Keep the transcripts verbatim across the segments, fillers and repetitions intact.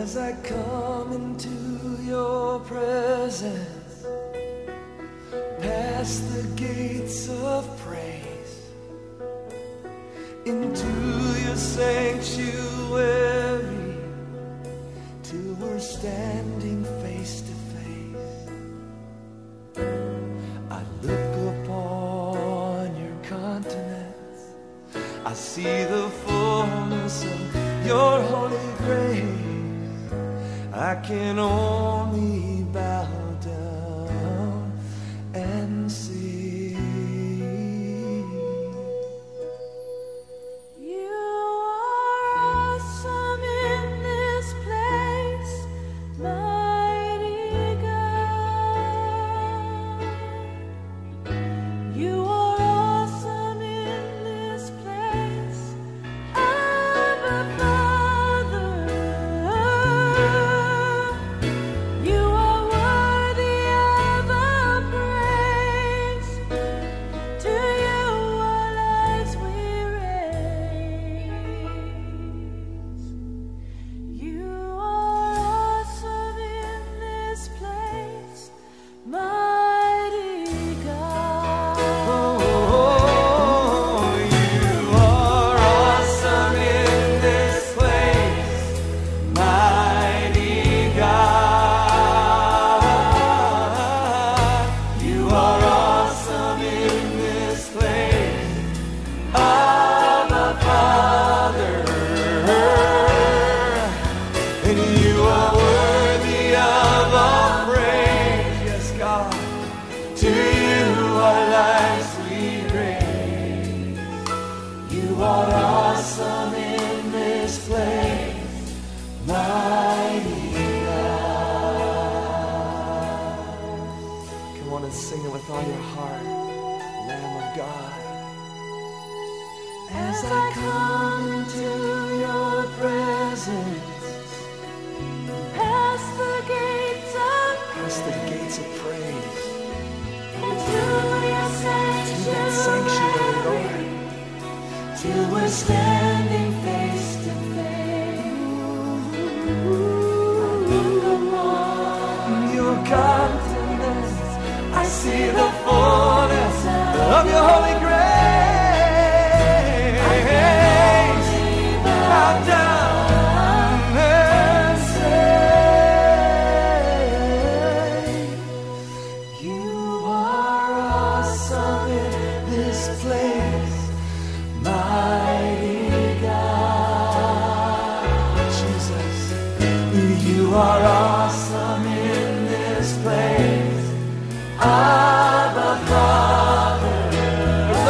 As I come into your presence, past the gates of praise, into your sanctuary, till we're standing face to face. I look upon your countenance, I see the fullness of your holy grace. I can only bow down and see. You are awesome in this place, mighty God. You are awesome in this place, Abba Father. You are worthy of our praise. To you our lives we raise. You are awesome in this place, mighty God. Oh, you are awesome in this place, mighty God. You are awesome in this place, Abba Father. And you are worthy of our praise, yes, God. To you our lives we raise. You are awesome in this place, mighty God. Come on and sing it with all your heart, Lamb of God. As I come into your presence, Past the gates of past the gates of praise, into your to that sanctuary, sanctuary, Lord, till we're standing face to face. Look upon your countenance, I see the fullness of your holy grace. Bow down and say, you are awesome in this place, mighty God. Jesus, you are awesome in this place, Abba Father.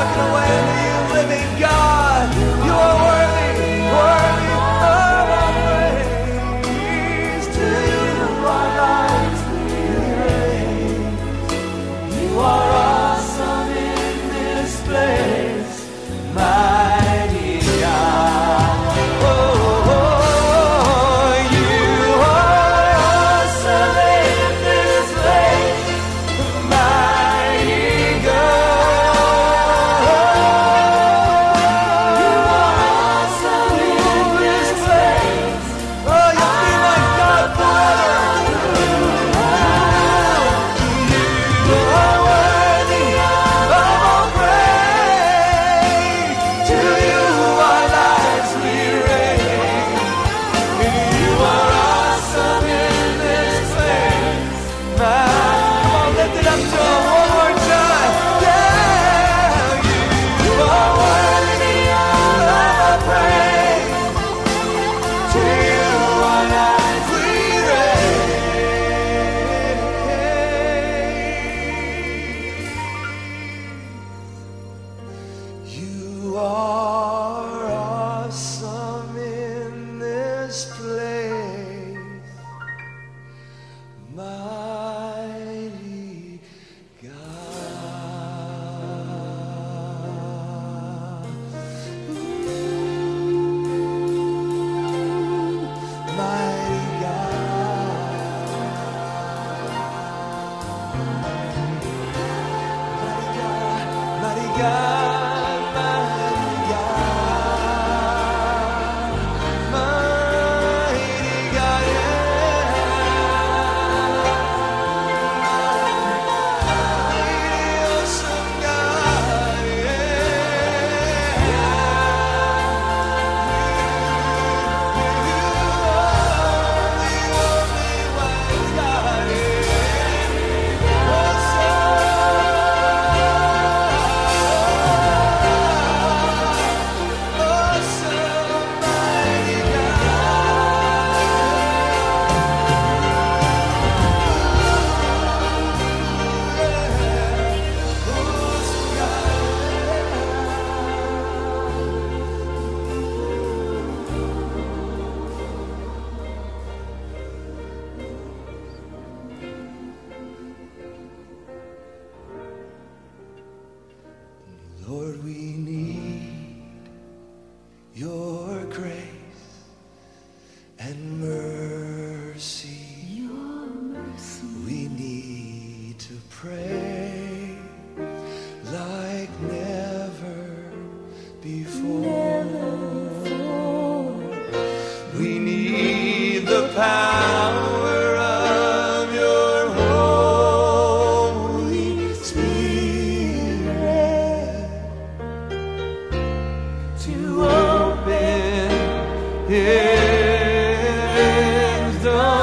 is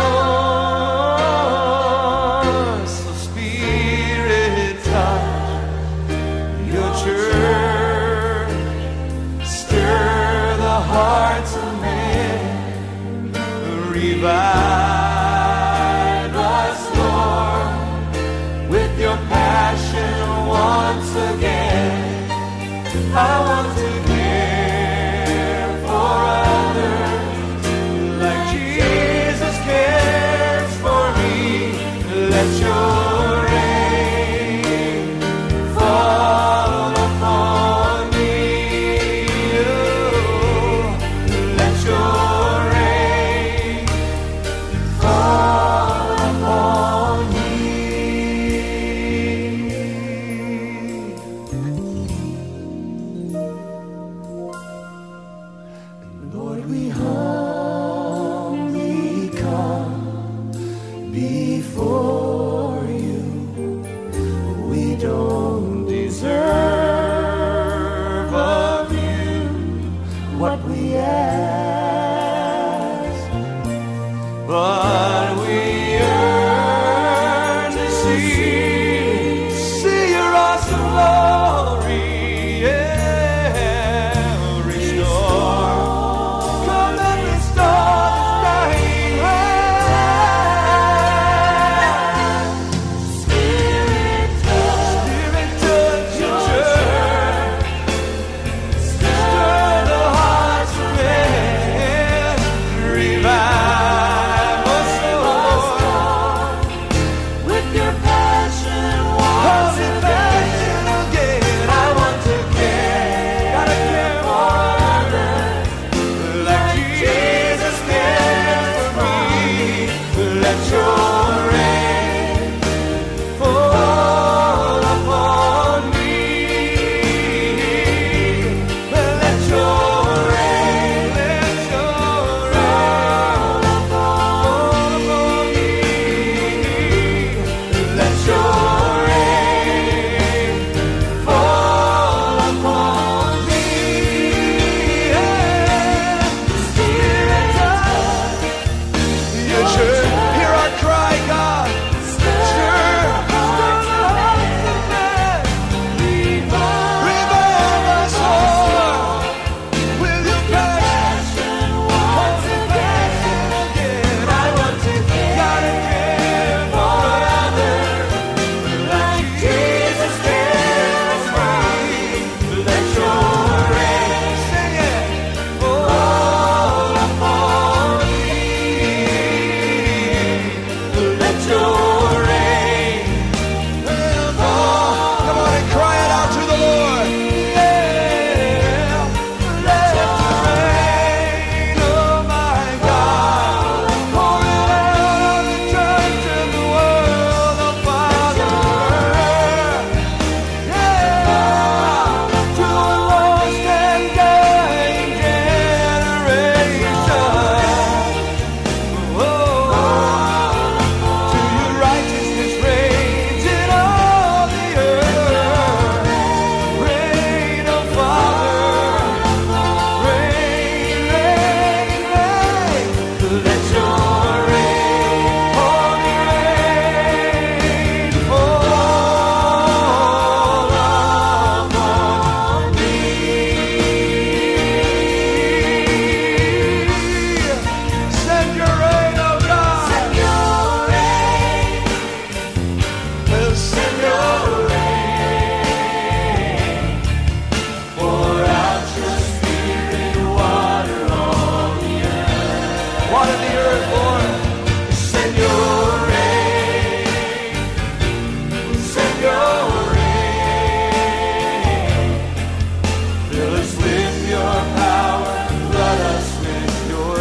done. So Spirit, touch your church, stir the hearts of men, revive us, Lord, with your passion once again. I want to care for others like Jesus cares for me. Let your rain fall upon me. Oh, let your rain fall upon me. Lord, we humbly come before you. We don't deserve of you what we ask, but we yearn to see, see your awesome glory. Yeah, restore. Come and restore this dying land. Spirit, touch Spirit, touch your church. stir Stir the hearts of men. Revive us, Lord. with your passion once Holy passion again. I want to care. Gotta care for others like Jesus cares for me. Let your rain fall upon me. Let your rain, let your rain fall upon me. Let your rain fall upon me. Spirit, touch your church. Hear our cry, God. Stir, stir the hearts of men. Revive us, Lord, with your passion once again. I want to gotta care for others like Jesus cares for me. Let your rain, sing it, fall upon me. Let your rain fall. Come on and cry it out to the Lord. Yeah. Let your rain, oh my God, pour it out on the church and the world, oh Father. Yeah. To a lost and dying generation. Oh, to your righteousness reigns in all the earth. Reign, oh Father. Rain, rain, rain. Let your rain, holy rain, fall upon me. Send your rain, oh God. Send your rain. Send your rain. Pour out your spirit, water on the earth. Water the earth, Lord. Send your rain. Send your rain. Fill us with your power. Flood us with your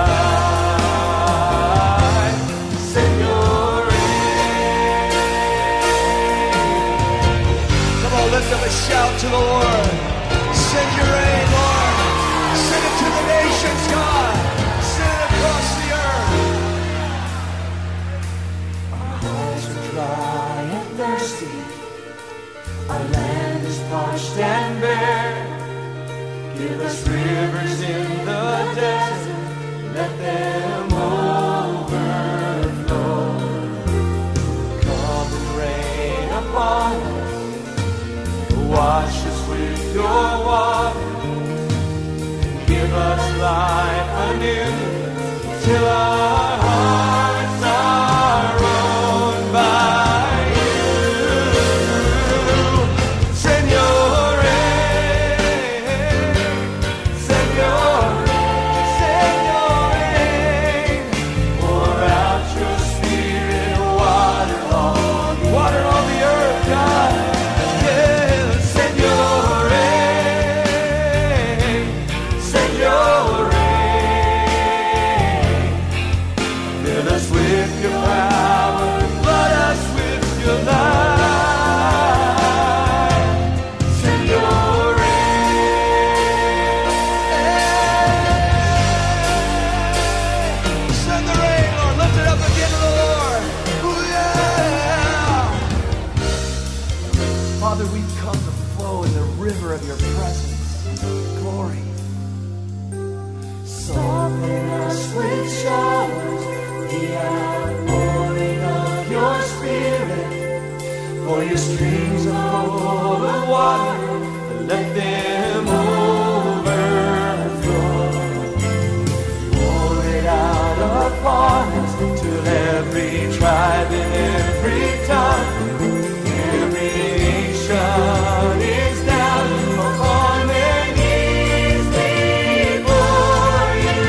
light. Send your rain. Come on, lift up a shout to the Lord. Send your rain, Lord. Send it to the nations, God. Send it across the earth. Our hearts are dry and thirsty. Our land is parched and bare. Give us rivers in the desert. give us life anew till our hearts are owned by you. Send your rain, send your rain, send your rain. Pour out your spirit, water on, water on the earth, God. Yeah, send your rain, send your rain. Fill us with your power, flood us with your light. Send your rain. Send the rain, Lord. Lift it up again to the Lord. Ooh, yeah. Father, we've come to flow in the river of your presence. Glory. Soften us with showers, the outpouring of your spirit. For your streams are full of water, let them overflow. Pour it out upon us till every tribe and every tongue, every nation is down upon their knees before you,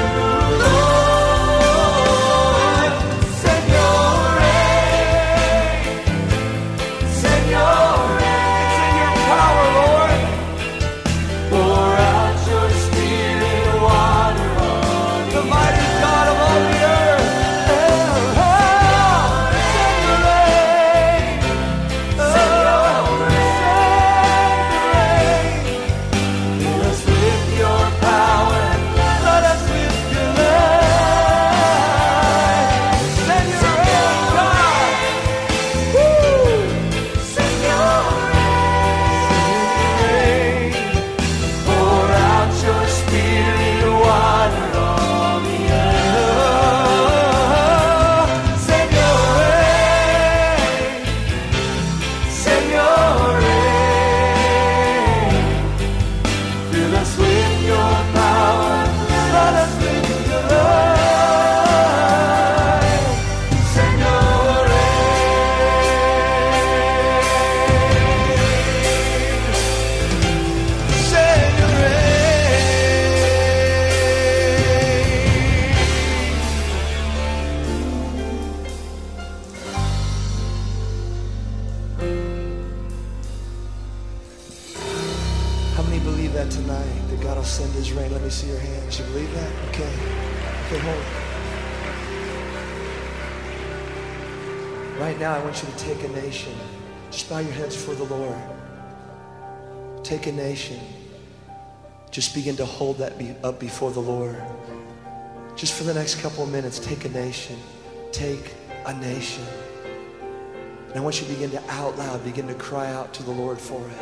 Lord. Send your rain, send your rain. It's in your power, Lord. Pour out your spirit, water on the mighty God of all the earth. Oh, oh, send your rain. Oh, send your rain. Fill us with your power, flood us with your light. Send your rain, God. Woo! Send your rain. Pour out your spirit, water on the earth. Send your rain, send your rain. Fill us with your power, flood us with your light. Send your rain, send your How many believe that tonight, that God will send his rain? Let me see your hands. You believe that? Okay. Okay, hold it. Right now, I want you to take a nation. Just bow your heads for the Lord. Take a nation. Just begin to hold that be up before the Lord. Just for the next couple of minutes, take a nation. Take a nation. And I want you to begin to out loud, begin to cry out to the Lord for it.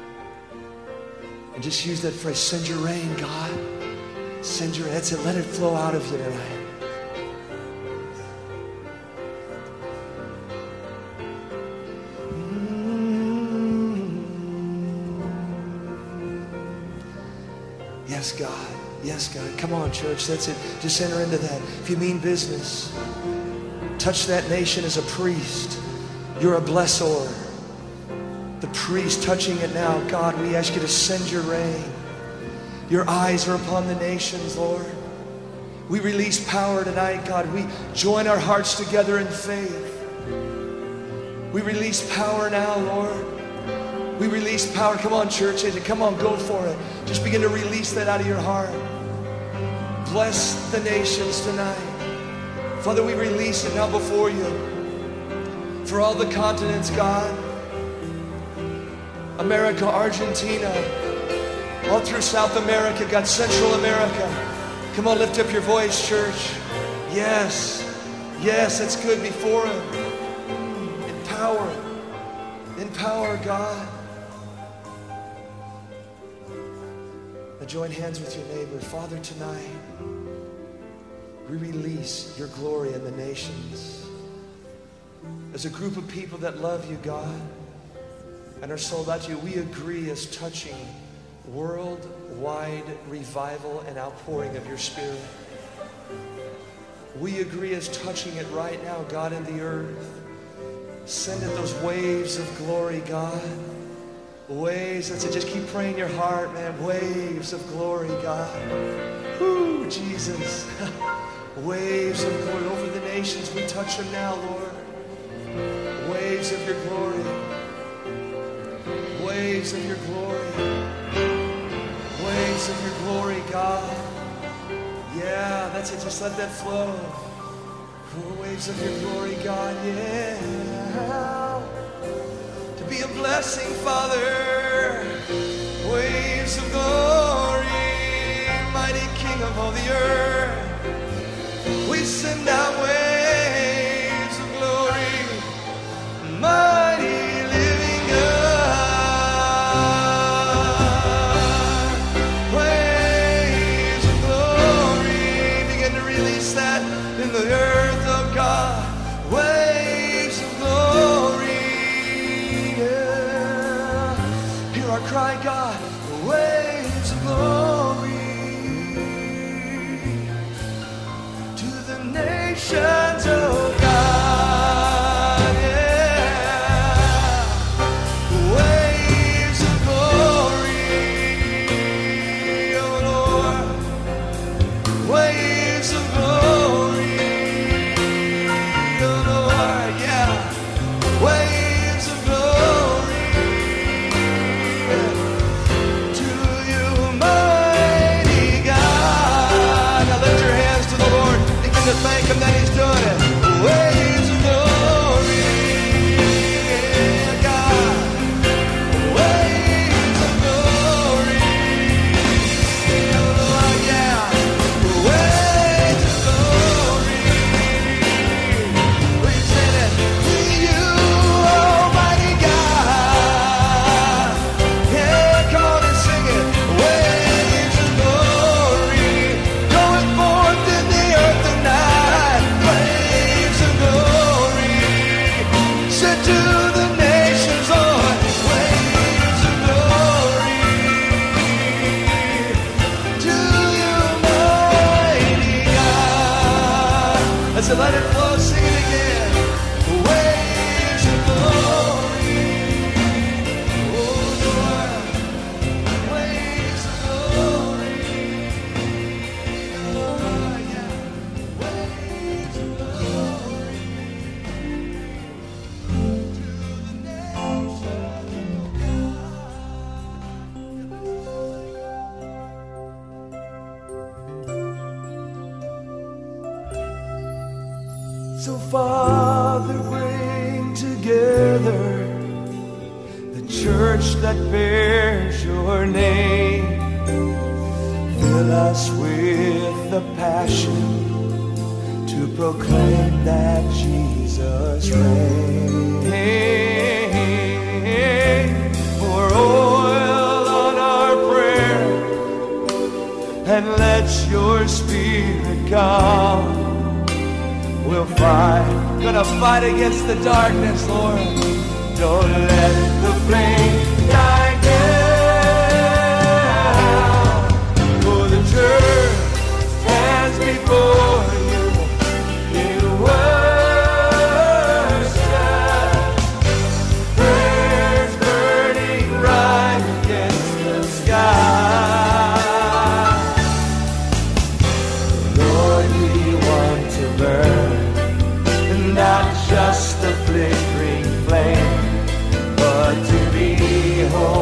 And just use that phrase, send your rain, God. Send your rain. That's it. Let it flow out of you tonight. Yes, God. Yes, God. Come on, church. That's it. Just enter into that. If you mean business, touch that nation as a priest. You're a blessor. The priest touching it now. God, we ask you to send your rain. Your eyes are upon the nations, Lord. We release power tonight, God. We join our hearts together in faith. We release power now, Lord. We release power. Come on, church. Come on, go for it. Just begin to release that out of your heart. Bless the nations tonight. Father, we release it now before you. For all the continents, God. America, Argentina, all through South America, God, Central America. Come on, lift up your voice, church. Yes, yes, that's good before him. Empower, empower, God. Now join hands with your neighbor. Father, tonight, we release your glory in the nations. As a group of people that love you, God, and are sold out to you, we agree as touching worldwide revival and outpouring of your Spirit. We agree as touching it right now, God, in the earth. Send it those waves of glory, God. Waves, that's it. Just keep praying in your heart, man. Waves of glory, God. Woo, Jesus. Waves of glory over the nations. We touch them now, Lord. Waves of your glory. Waves of your glory. Waves of your glory, God. Yeah, that's it. Just let that flow. Oh, waves of your glory, God. Yeah. To be a blessing, Father. Waves of glory. Mighty King of all the earth. We send out waves of glory. Mighty living God. Waves of glory. Begin to release that in the earth of God. Waves of glory. Yeah. Hear our cry, God. Waves of glory. To the nations, oh God. Yeah. Waves of glory. Oh Lord. Waves of glory. Oh Lord, yeah. Waves of glory. To you, mighty God. Now lift your hands to the Lord. Begin to thank Him that He's doing it. Waves of glory. Yeah, God. Waves of glory. Oh Lord, yeah. Waves of glory. We sing it to you, Almighty God. Yeah, come on and sing it. Waves of glory, going forth in the earth tonight. Waves of glory, sent to the nations, Lord. Waves of glory, to you, mighty God. I said, let it flow, sing it again. Waves of glory, oh Lord. Waves of glory, oh yeah. Waves of glory, to the nations, so Father, bring together the church that bears your name. Fill us with the passion to proclaim that Jesus reigns. Pour oil on our prayer and let your Spirit come. We'll fight, gonna fight against the darkness, Lord. Don't let the flame die down. For the church stands before you in worship. Prayers burning right against the sky. Lord, we want to burn, not just a flickering flame, but to be holy.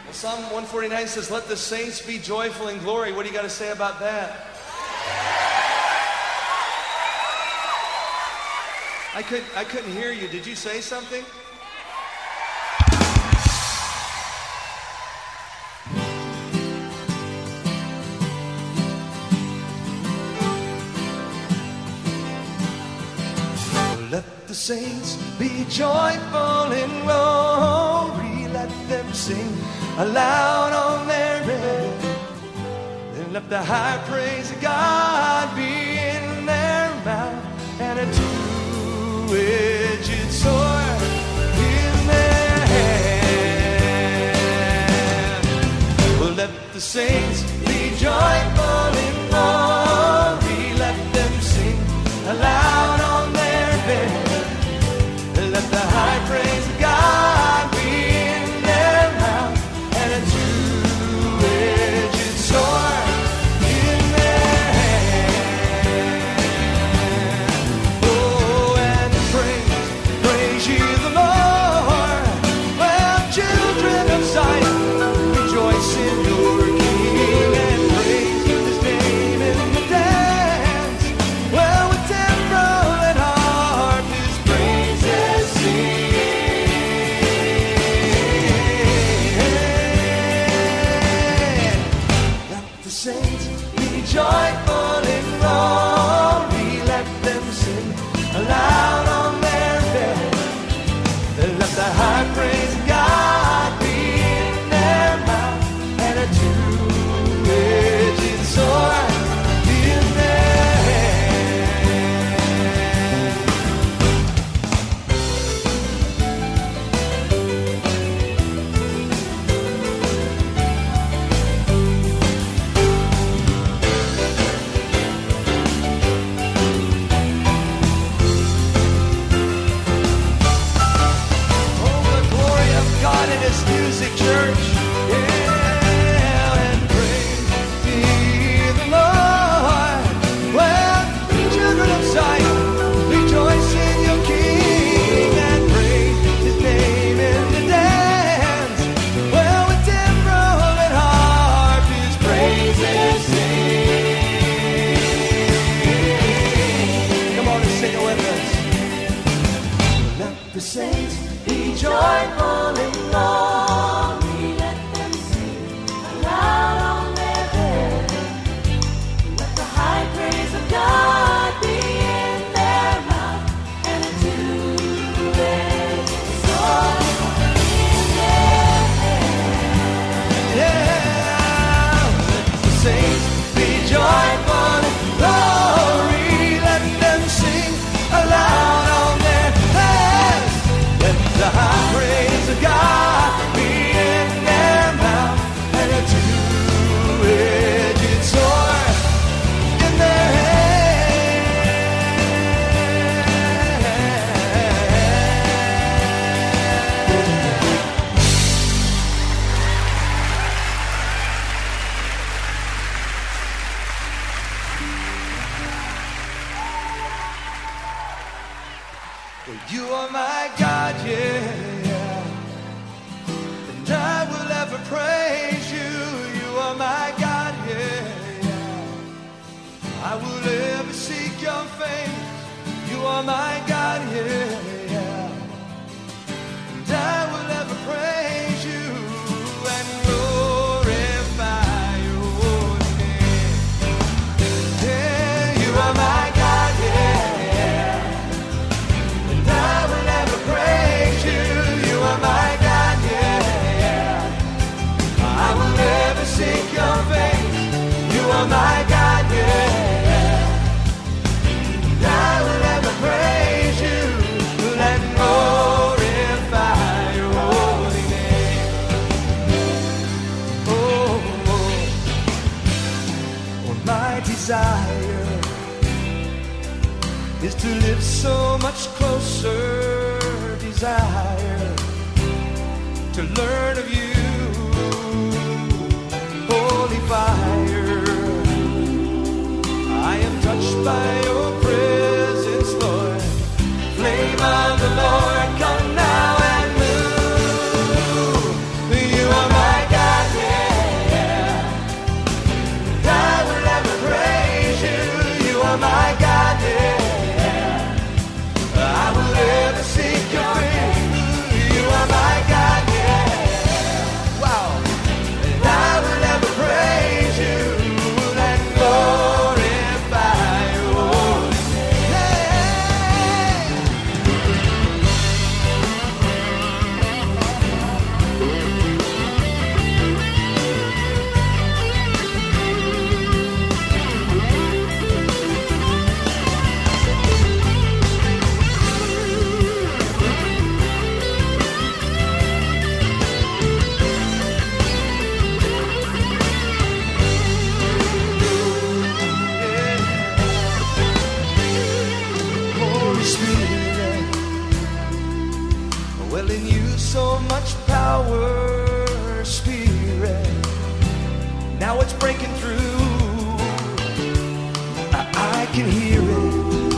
Psalm one forty-nine says, let the saints be joyful in glory. What do you got to say about that? I, could, I couldn't hear you. Did you say something? Let the saints be joyful in glory. Let them sing aloud on their bed. And let the high praise of God be in their mouth, and a two-edged sword in their hand. Well, let the saints be joyful in glory. Let them sing aloud on their bed. Let the high praise of God be in their mouth, and a two-edged sword in their hand. Oh, and praise, praise ye the Lord. Well, children of Zion, rejoice in your King, and praise his name in the dance. Well, with timbrel and harp, his praises sing. Let the saints be joyful in glory. Let them sing aloud on their bed. Let the high praise of God be in their mouth, and a two-edged sword in their hand. Oh, the glory of God in his music, church. Yeah, and praise ye the Lord. Well, children of Zion, rejoice in your King, and praise his name in the dance. Well, with timbrel and harp, his praises sing. Come on and sing it with us. Let the saints be joyful in glory. Let them sing aloud on their bed. Let the high praise of God be in their mouth, and a two-edged sword in their hand. Yeah, let the saints be joyful in glory. Let them sing aloud on their heads. Let the high praise of God be in their mouth, and a two-edged sword in their Well, you are my God, yeah, and I will ever praise you. You are my God, yeah, I will ever seek your face. You are my God, yeah, and I will ever praise you and glorify your holy name. Yeah, you are my God, yeah, and I will ever praise you. You are my God, yeah, I will never seek your face. You are my God, yeah, and I will ever praise you and glorify your holy name. Oh, oh, oh, my desire is to live so much closer. Desire to learn of you, holy fire. I am touched by your presence, Lord. Flame of the Lord, come now and move. You are my God. that's breaking through. I, I can hear it.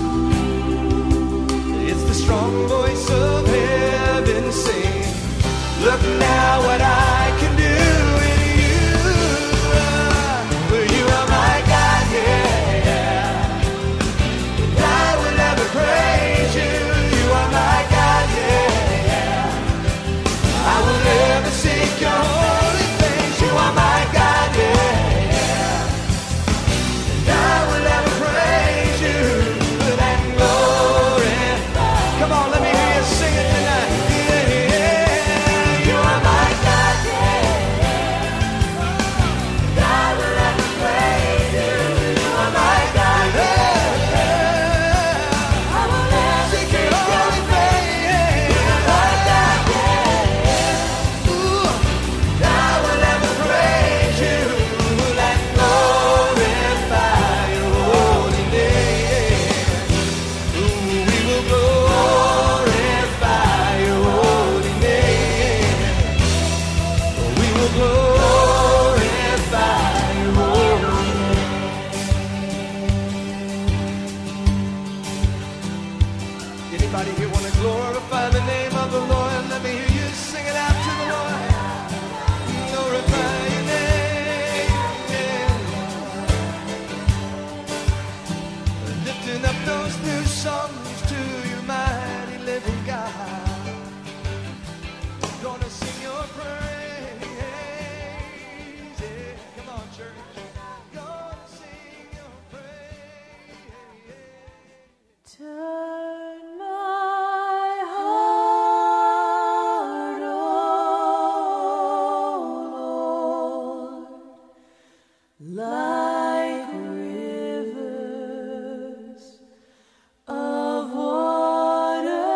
It's the strong voice of heaven saying, look now what I can do in you. Well, you are my God, yeah. And I will never praise you. You are my God, yeah. I will never seek your holy face. You are my God, yeah. And I will never praise you and glorify. Come on, let me hear you sing it tonight. Yeah, yeah. You are my God, yeah. And I will never praise you. You are my God, yeah. I will never seek your holy face. You are my God, yeah. Ooh, I will never praise you and glorify your holy name. Ooh, we will glorify your holy name. We will glorify your holy name. Anybody here want to glorify the name of the Lord? Let me hear you sing it out to the Lord. Glorify your name. Yeah. Lifting up those new songs to your mighty living God. Gonna sing your praise. Yeah. Come on, church. Gonna sing your praise. Turn my heart, O Lord, like rivers of water.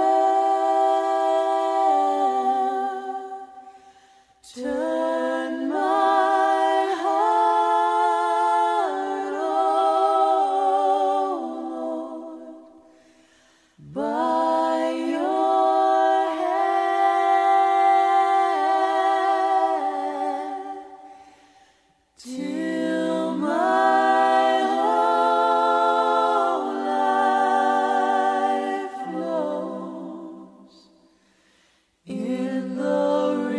Turn my heart, O Lord, by your hand, till my whole life flows in the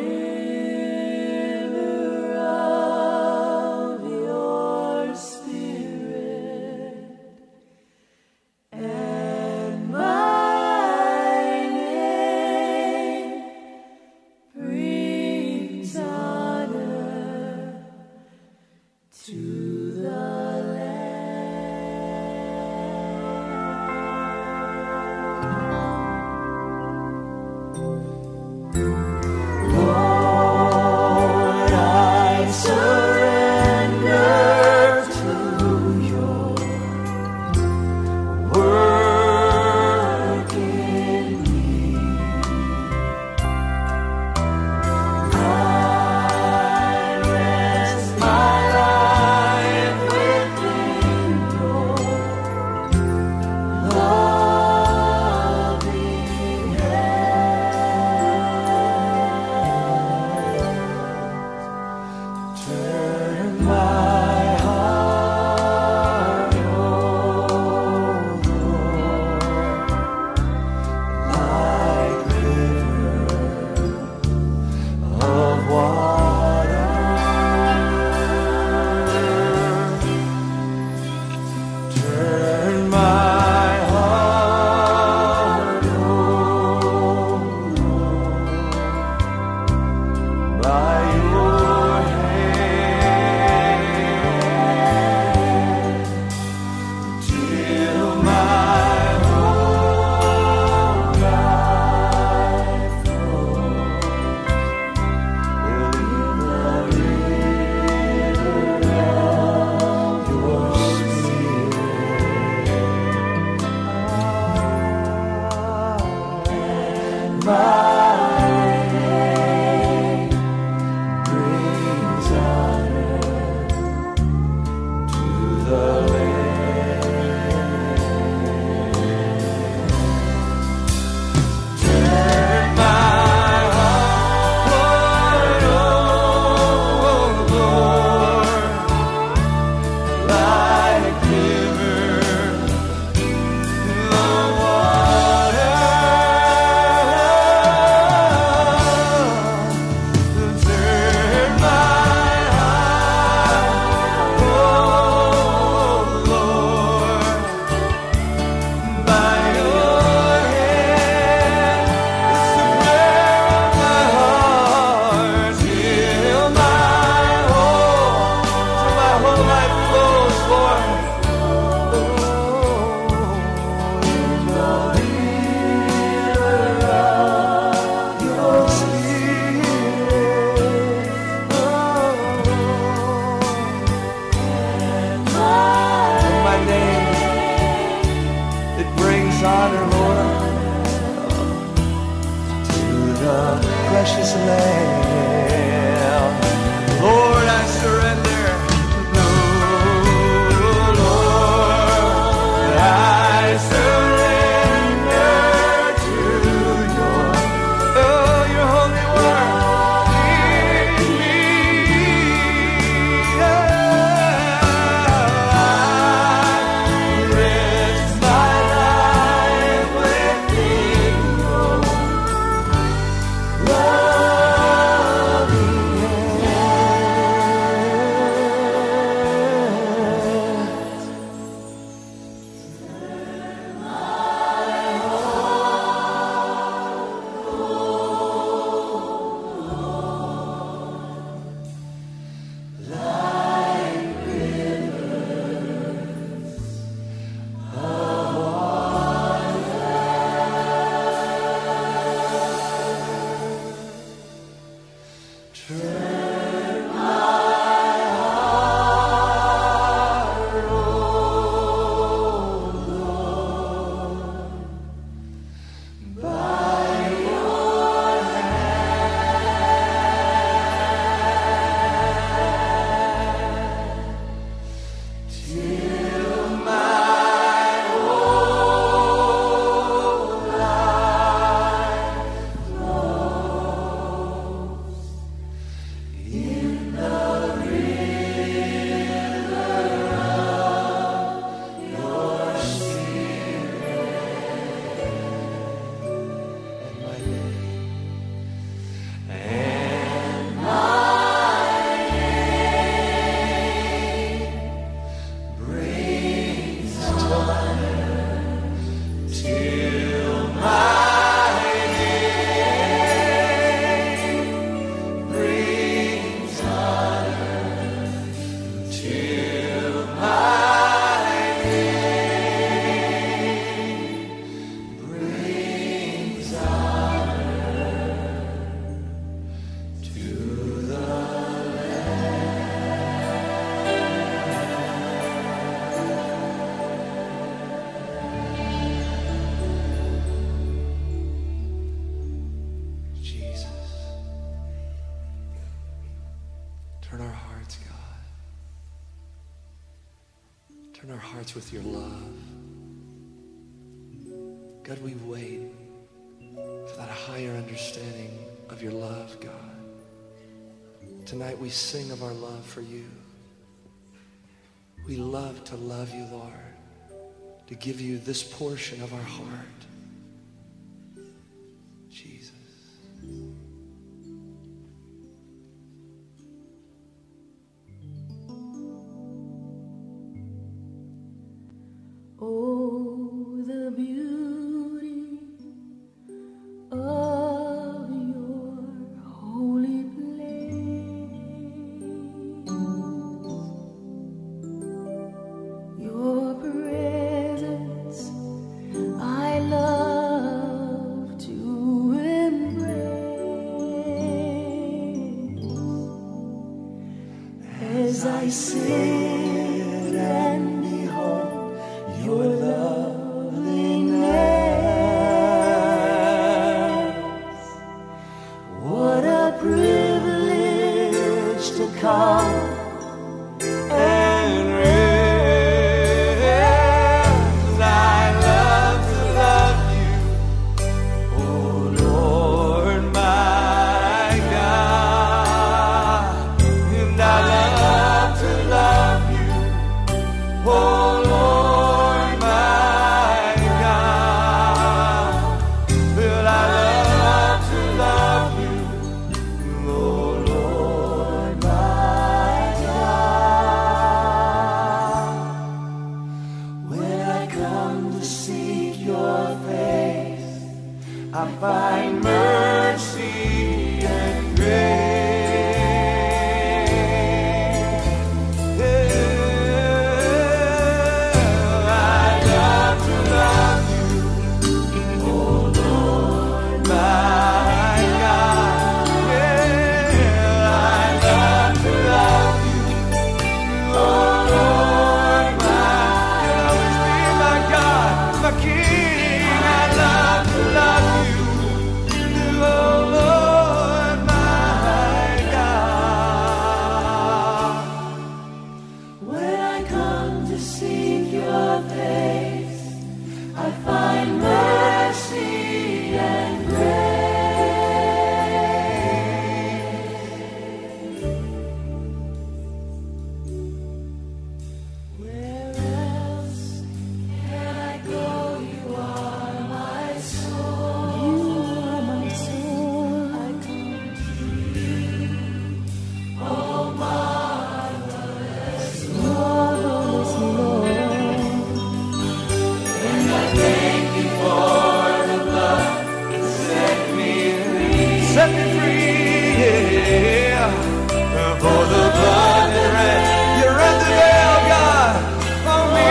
river of your Spirit, and my name brings honor to the land. Lord, I surrender to your work in me. I rest my life within your loving hands. Turn my heart, O Lord, like rivers of water. Turn my heart, O Lord, by your hand, till my whole life flows in the river of your Spirit. And my name Lord, I surrender. No, Lord, I surrender to your, oh, your holy word in me. I rest my life within your loving hands. Turn our hearts, God. Turn our hearts with your love. God, we wait for that higher understanding of your love, God. Tonight we sing of our love for you. We love to love you, Lord, to give you this portion of our heart. Jesus. Oh, the beauty of your holy place, your presence I love to embrace as I sit and behold your loveliness. What a privilege to come And rest. I love to love you, oh Lord my God. And I love to love you, oh Lord my God. But I love to love you, oh Lord my God. for the blood that ran. You rent the veil, God, for me.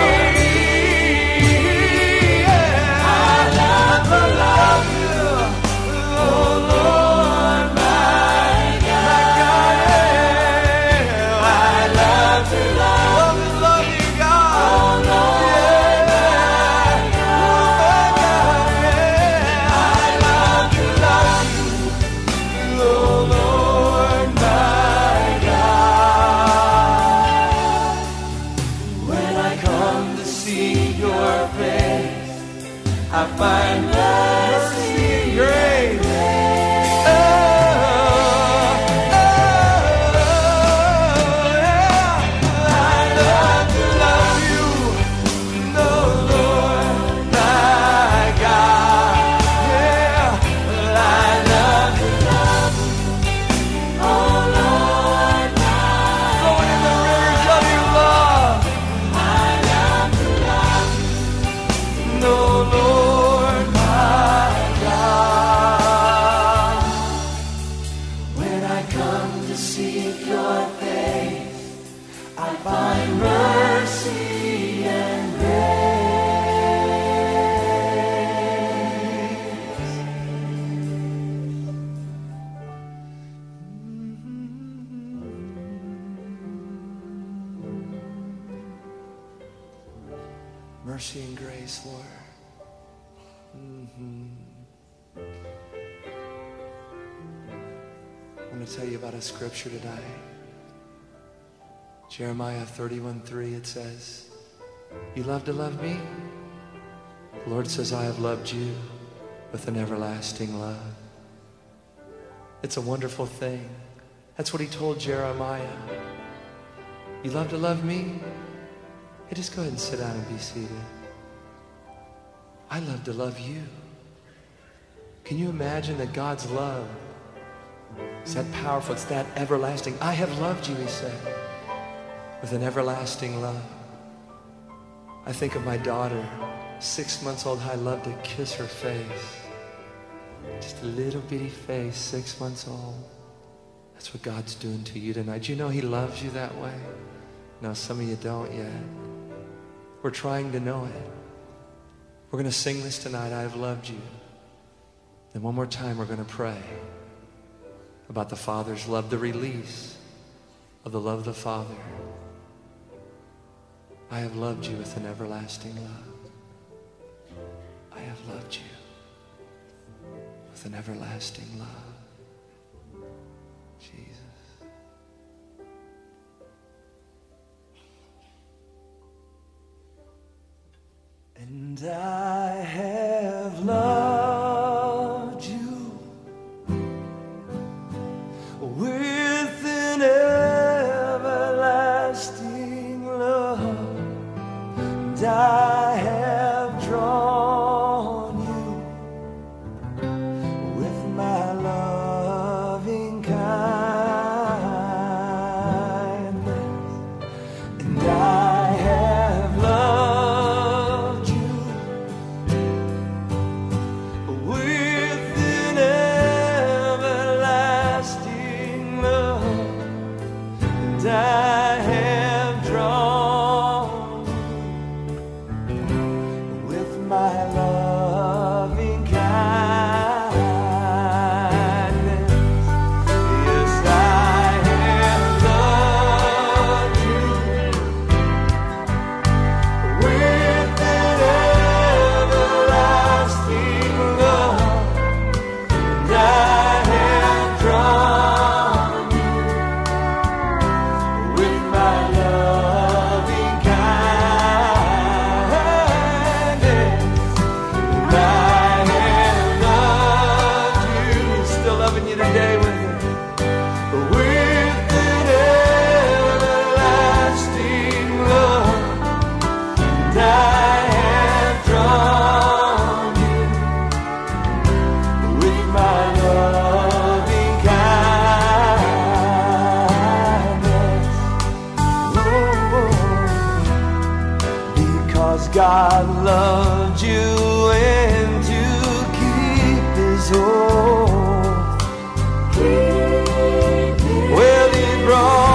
Yeah. I love to love you, oh Lord, my God. My God, yeah. I love to love, love, love you, God. Oh Lord, yeah. My God, yeah. I love to love you, oh Lord, my God. When I come to seek your face, I find mercy and grace. Oh, oh, yeah. I love to love you, oh Lord, my God. Yeah, I love to love you, oh Lord, my God. Flowing in the rivers of your love. I love to love you, oh Lord, my God. When I come to seek your face, I find mercy and grace. Mercy and grace, Lord. Mhm. I want to tell you about a scripture today. Jeremiah thirty-one three, it says, you love to love me? The Lord says, I have loved you with an everlasting love. It's a wonderful thing. That's what he told Jeremiah. You love to love me? Hey, just go ahead and sit down and be seated. I love to love you. Can you imagine that God's love is that powerful? It's that everlasting. I have loved you, he said, with an everlasting love. I think of my daughter, six months old. I love to kiss her face. Just a little bitty face, six months old. That's what God's doing to you tonight. Do you know he loves you that way? No, some of you don't yet. We're trying to know it. We're going to sing this tonight, I have loved you. Then one more time we're going to pray about the Father's love, the release of the love of the Father. I have loved you with an everlasting love. I have loved you with an everlasting love. Jesus. And I have loved you with an everlasting love, and I have drawn you with my loving kindness, and I have loved you with an everlasting love, and I have drawn you with my loving kindness. Yes, I have loved you with an everlasting love, and I have drawn you with my loving kindness. And I have loved you, still loving you today with it, with an everlasting love, and I have drawn you with my loving kindness. Oh, because God loved you and to keep his oath, well, he brought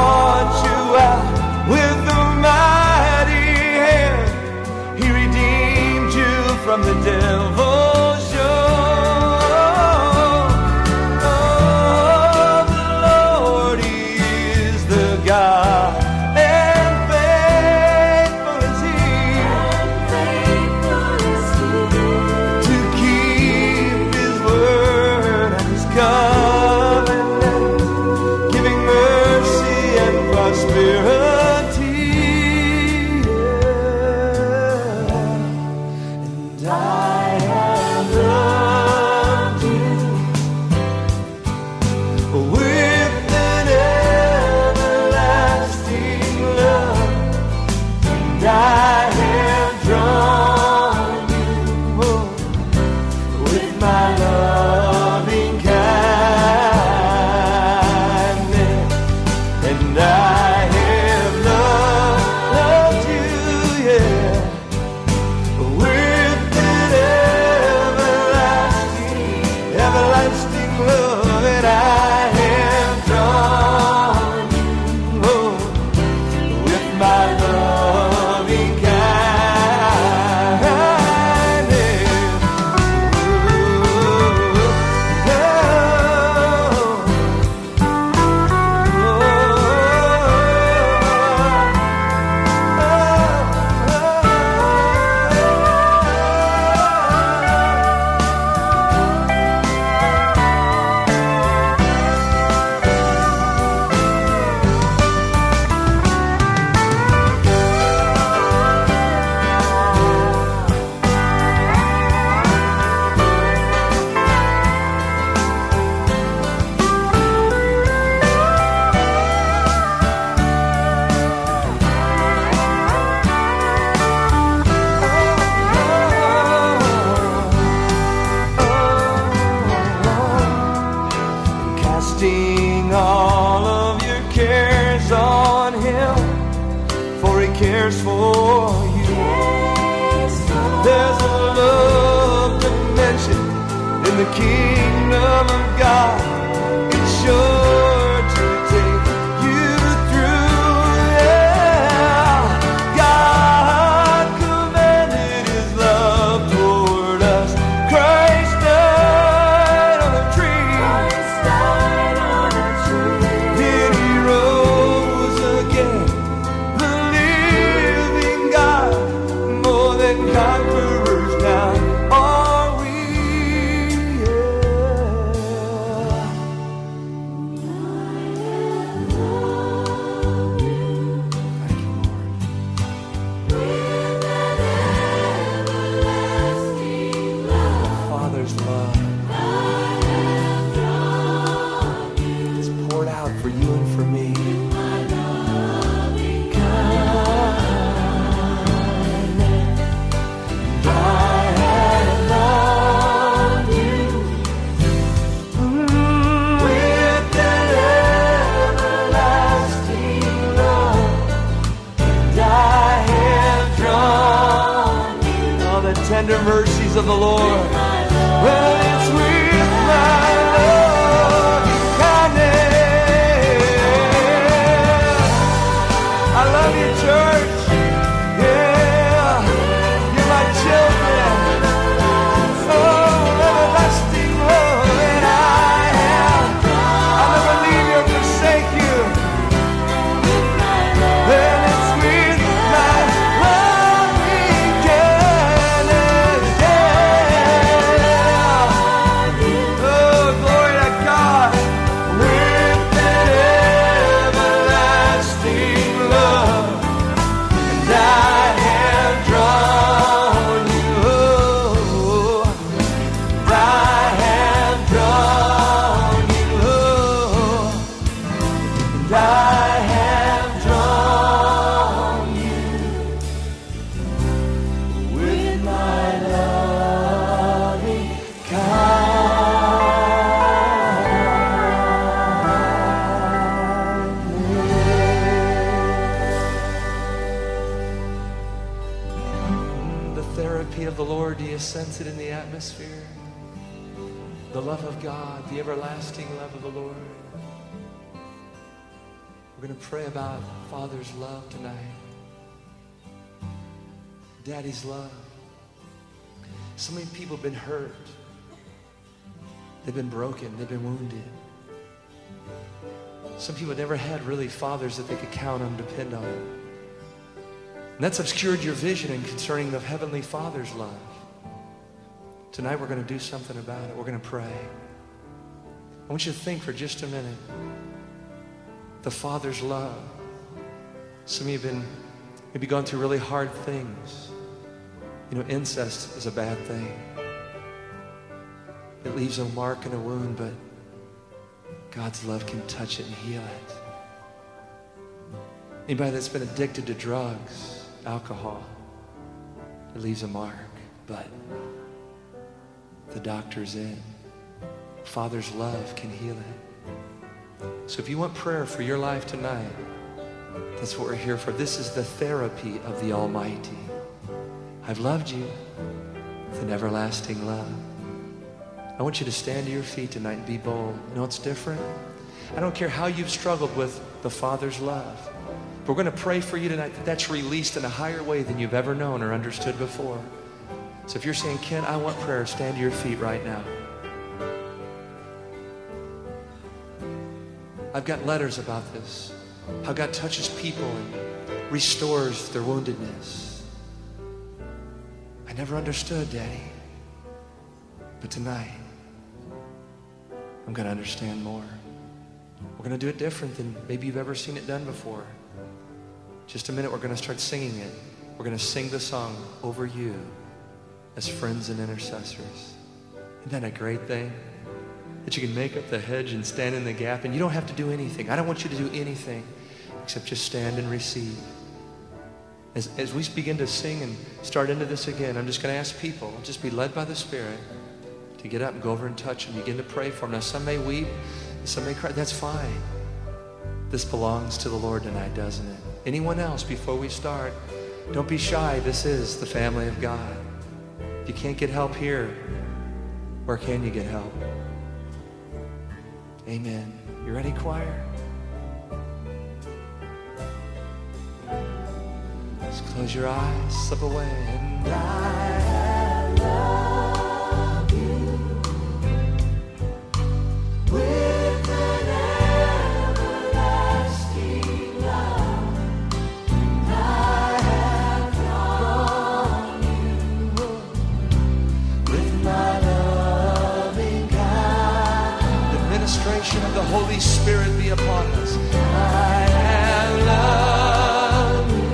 all of your cares on him, for he cares for you. There's a love dimension in the kingdom of God. It's sure to take you through. Yeah. God commanded his love toward us. Christ died on a tree. Christ died on a tree. Then he rose again. The living God, more than conquerors now are we. Father's love is poured out for you and for me. With an everlasting love, and I have drawn you. All the tender mercies of the Lord. Well, it's with my loving kindness. I love you, church. Yeah, you're my children. Oh, everlasting love that I have. I'll never leave you or forsake you. Well, it's with my loving kindness. Yeah. Oh, glory to God. With an everlasting love, and I have drawn you. I have drawn you. And I have drawn you with my loving kindness. The therapy of the Lord, do you sense it in the atmosphere? The love of God, the everlasting love of the Lord. We're going to pray about Father's love tonight. Daddy's love. So many people have been hurt. They've been broken. They've been wounded. Some people never had really fathers that they could count on, depend on. And that's obscured your vision in concerning the Heavenly Father's love. Tonight we're going to do something about it. We're going to pray. I want you to think for just a minute. The Father's love. Some of you have been maybe gone through really hard things. You know, incest is a bad thing. It leaves a mark and a wound, but God's love can touch it and heal it. Anybody that's been addicted to drugs, alcohol, it leaves a mark, but the doctor's in. Father's love can heal it. So if you want prayer for your life tonight, that's what we're here for. This is the therapy of the Almighty. I've loved you with an everlasting love. I want you to stand to your feet tonight and be bold. You know what's different? I don't care how you've struggled with the Father's love. But we're going to pray for you tonight that that's released in a higher way than you've ever known or understood before. So if you're saying, Ken, I want prayer, stand to your feet right now. I've got letters about this. How God touches people and restores their woundedness. I never understood, Daddy. But tonight, I'm going to understand more. We're going to do it different than maybe you've ever seen it done before. Just a minute, we're going to start singing it. We're going to sing the song over you as friends and intercessors. Isn't that a great thing? That you can make up the hedge and stand in the gap, and you don't have to do anything. I don't want you to do anything except just stand and receive. As, as we begin to sing and start into this again, I'm just going to ask people, just be led by the Spirit, to get up and go over and touch and begin to pray for them. Now, some may weep, Somebody cry. That's fine. This belongs to the Lord tonight, doesn't it? Anyone else before we start? Don't be shy. This is the family of God. If you can't get help here, where can you get help? Amen. You ready, choir? Just close your eyes, slip away, and I love you with an everlasting love. I have drawn you with my loving God. The ministration of the Holy Spirit be upon us. I have loved you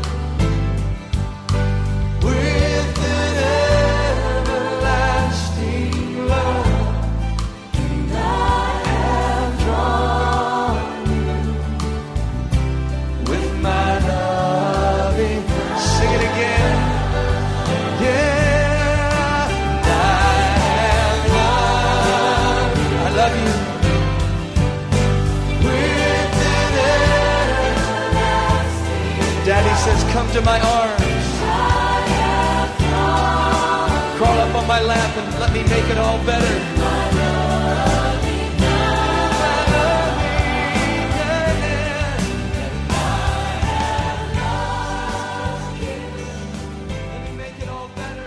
with an everlasting love. And I have drawn you with my loving. Sing it again. Yeah. And I have loved you. I love you. With an everlasting. Daddy says, come to my arms. Crawl up on my lap and let me make it all better. Let me make it all better.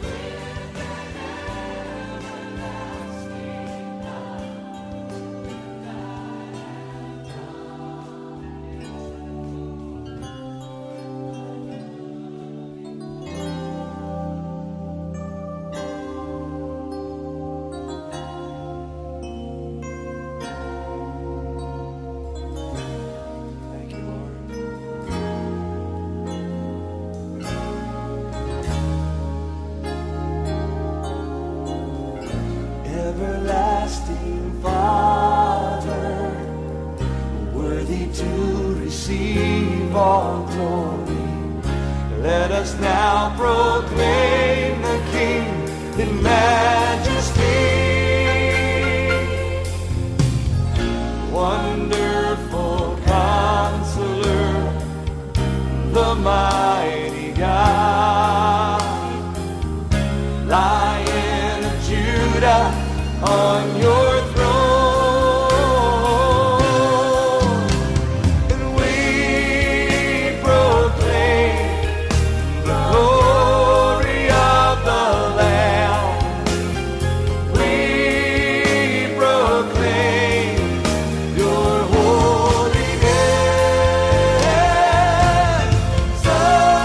Thank you, Lord. Everlasting Father, worthy to receive all glory, let us now proclaim the King in majesty. Wonderful Counselor, the mighty God, Lion of Judah, on your throne, and we proclaim the glory of the Lamb. We proclaim your holy name. So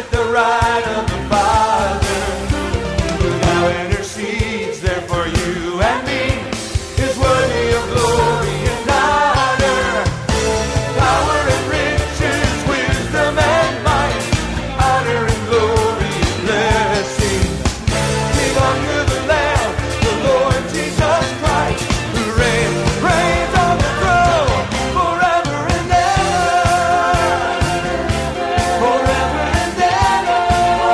at the right of the Father, who now intercedes there for you and me, is worthy of glory and honor, power and riches, wisdom and might, honor and glory and blessing belong to the Lamb, the Lord Jesus Christ, who reigns, reigns on the throne forever and ever, forever and ever,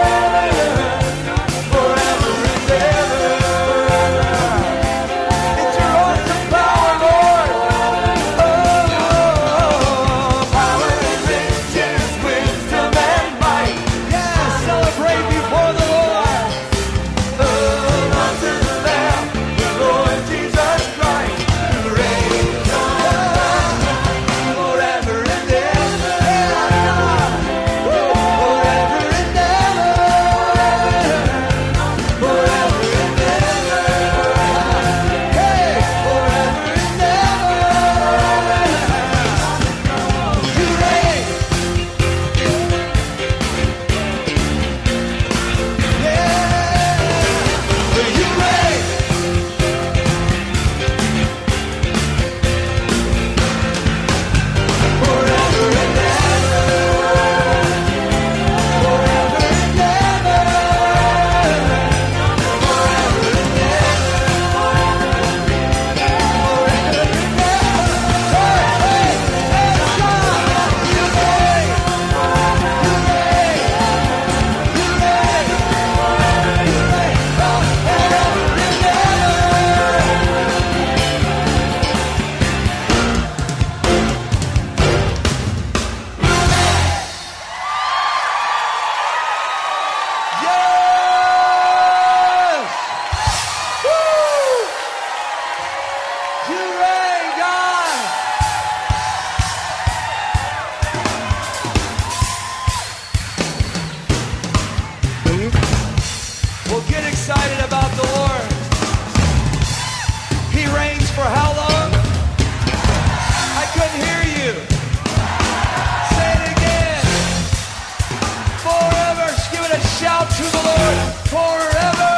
forever and ever. It's your awesome power, Lord. Oh, power and riches, wisdom and might. Yes, celebrate before the Lord. Oh, unto the Lamb, the Lord Jesus Christ, who reigns on forever and ever. Forever and ever. Forever and ever. Hey, forever and ever. You reign. Yeah. You reign. Forever and ever. Forever and ever. Forever and Yes! Woo! You reign, God! Well, get excited about the Lord. He reigns for how long? I couldn't hear you. Say it again. Forever. Just give it a shout to the Lord. Forever.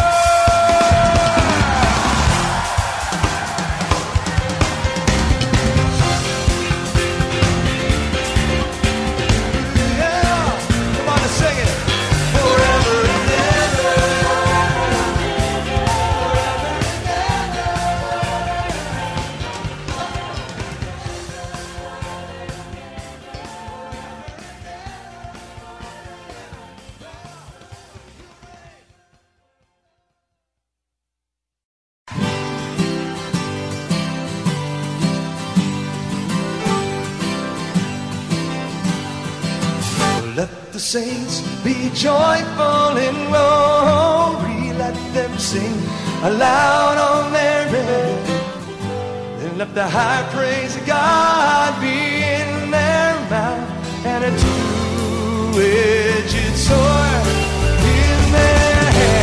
Yeah. Come on and sing it. Forever and ever. Forever and Let the saints be joyful in glory. Let them sing aloud on their bed. And let the high praise of God be in their mouth and a two-edged sword in their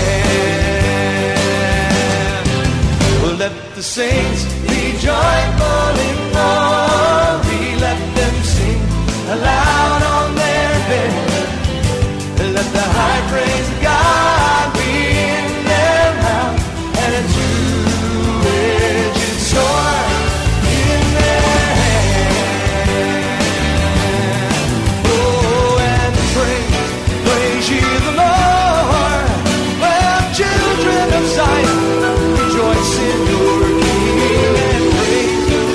hand. Well, let the saints be joyful in glory. Let them sing aloud on their bed. Let the high praise of God be in their mouth and a two-edged sword in their hand. Oh, and praise, praise ye the Lord. Well, children of Zion, rejoice in your King and praise the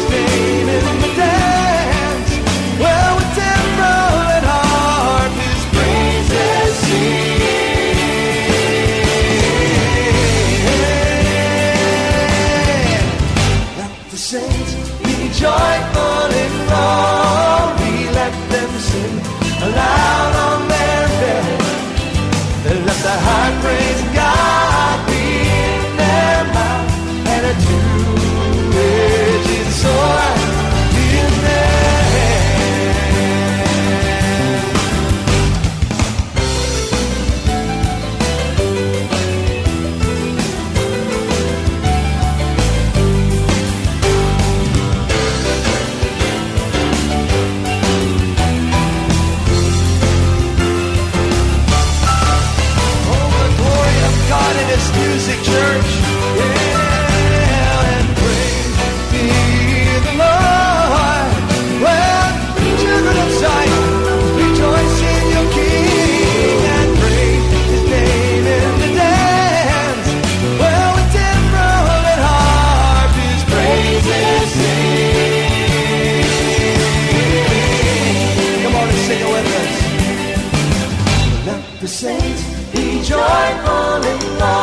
the saints be joyful in Lord.